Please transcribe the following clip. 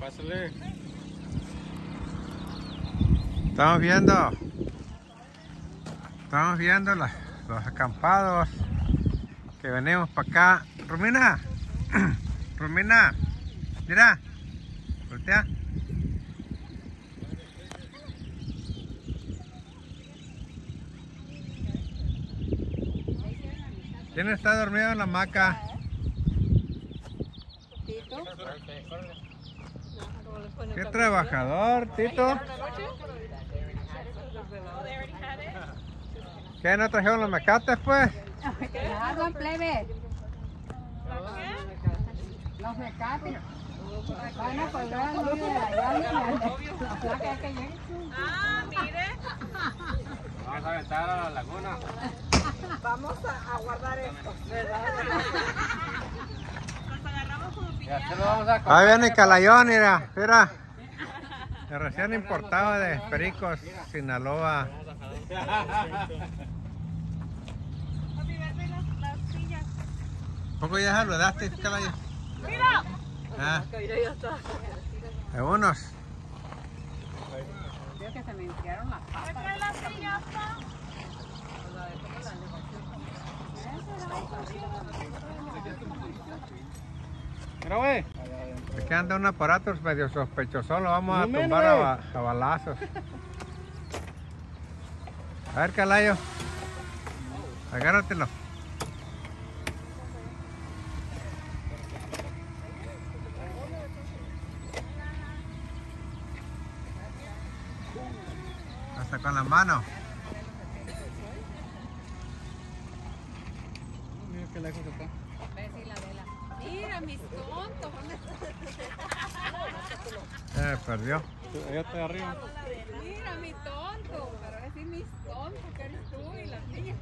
Pásale. Estamos viendo los acampados que venimos para acá. Romina, Romina, mira, voltea. ¿Quién está dormido en la hamaca? ¿Tito? Qué trabajador, Tito. ¿Qué no trajeron los mecates, pues? Hagan plebe. Los mecates. Van a colgar al novio de allá. La placa que llegue. Ah, mire. Vamos a aventar a la laguna. Vamos a guardar esto, ¿verdad? Nos agarramos como Y así piñata. lo vamos a comer. Ahí viene Calayón, mira. El recién importado de Pericos, Sinaloa. Papi, verde las sillas. ¿Poco ya saludaste, Calayón? ¡Mira! Ah, Mira, ya está. algunos. Veo que se me enfriaron las ¿Me papas. trae la silla, pa? Mira, güey. Aquí anda un aparato medio sospechoso, lo vamos a No me tumbar güey. a balazos. A ver, Calayo. Agárratelo. Hasta con la mano. Mira qué lejos está. Ves y la vela. Mira, mis tontos. ¿Dónde Perdió. Allá está arriba. Mira, mi tonto. Pero es decir, mis tontos, que eres tú y las niñas.